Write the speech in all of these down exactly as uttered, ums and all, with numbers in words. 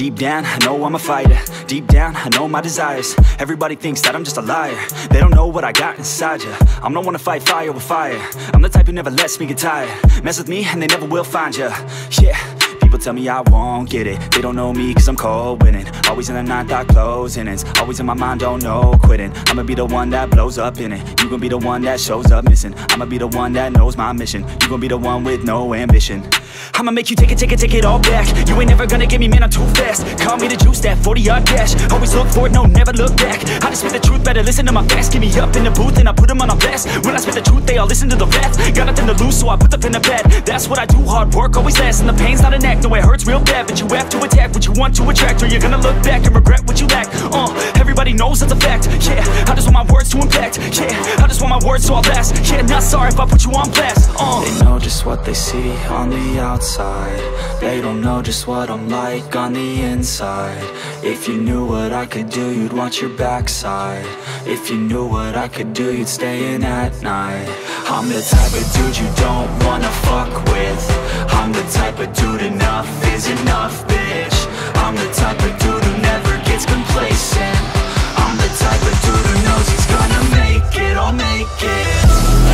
Deep down, I know I'm a fighter. Deep down, I know my desires. Everybody thinks that I'm just a liar. They don't know what I got inside ya. I'm the one to fight fire with fire. I'm the type who never lets me get tired. Mess with me and they never will find ya. Yeah. People tell me I won't get it. They don't know me cause I'm cold winning. Always in the ninth, I close innings. Always in my mind, don't know quitting. I'ma be the one that blows up in it. You gon' be the one that shows up missing. I'ma be the one that knows my mission. You gon' be the one with no ambition. I'ma make you take it, take it, take it all back. You ain't never gonna get me, man, I'm too fast. Call me the juice, that forty yard dash. Always look forward, no, never look back. I just spit the truth, better listen to my facts. Get me up in the booth and I put them on a blast. When I spit the truth, they all listen to the rap. Got nothing to lose, so I put the pen to bed. That's what I do, hard work always lasts. And the pain's not an act, no, it hurts real bad. But you have to attack what you want to attract, or you're gonna look back and regret what you lack. Uh, everybody knows that's a fact. Yeah, I just want my words to impact. Yeah, I just want my words to all last. Yeah, not sorry if I put you on blast. Uh. They know just what they see on the outside. They don't know just what I'm like on the inside. If you knew what I could do, you'd watch your backside. If you knew what I could do, you'd stay in at night. I'm the type of dude you don't wanna fuck with. I'm the type of dude enough is enough, bitch. I'm the type of dude who never gets complacent. I'm the type of dude who knows he's gonna make it, I'll make it.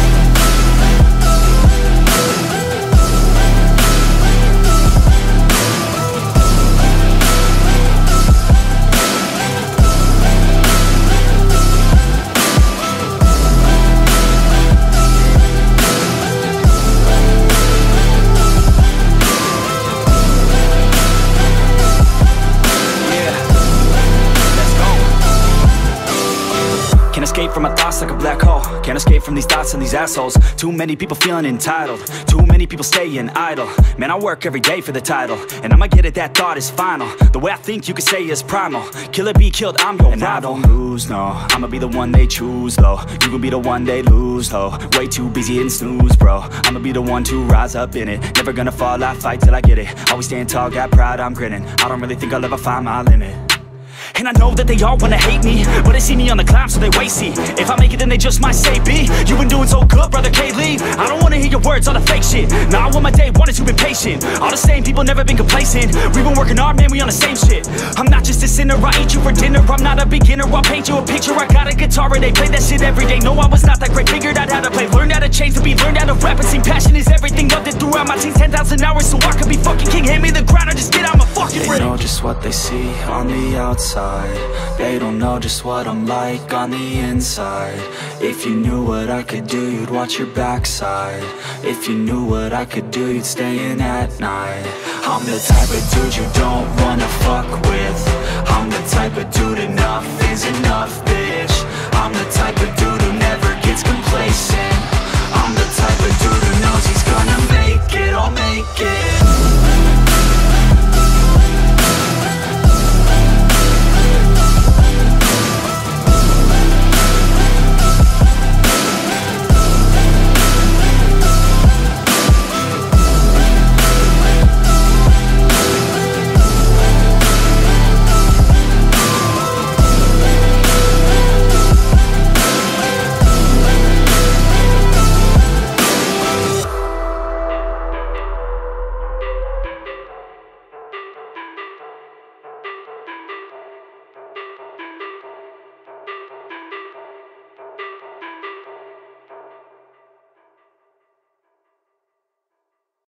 Escape from my thoughts like a black hole. Can't escape from these thoughts and these assholes. Too many people feeling entitled. Too many people staying idle. Man, I work every day for the title, and I'ma get it, that thought is final. The way I think you could say is primal. Kill it, be killed, I'm your and rival. I don't lose, no. I'ma be the one they choose, though. You gon' be the one they lose, though. Way too busy and snooze, bro. I'ma be the one to rise up in it. Never gonna fall, I fight till I get it. Always stand tall, got pride, I'm grinning. I don't really think I'll ever find my limit. And I know that they all wanna hate me, but they see me on the climb, so they wait, see. If I make it, then they just might say, B, you been doing so good, brother K-Lee. I don't wanna hear your words, all the fake shit. Nah, I want my day one is you been patient. All the same people, never been complacent. We been working hard, man, we on the same shit. I'm not just a sinner, I eat you for dinner. I'm not a beginner, I'll paint you a picture. I got a guitar and they play that shit every day. No, I was not that great, figured out how to play. Learned how to change the beat, learned how to rap and sing. Passion is everything, loved it throughout my teens. ten thousand hours, so I could be fucking king. Hand me the ground, or just get out my fucking ring. They know just what they see on the outside. They don't know just what I'm like on the inside. If you knew what I could do, you'd watch your backside. If you knew what I could do, you'd stay in at night. I'm the type of dude you don't wanna fuck with. I'm the type of dude enough is enough, bitch.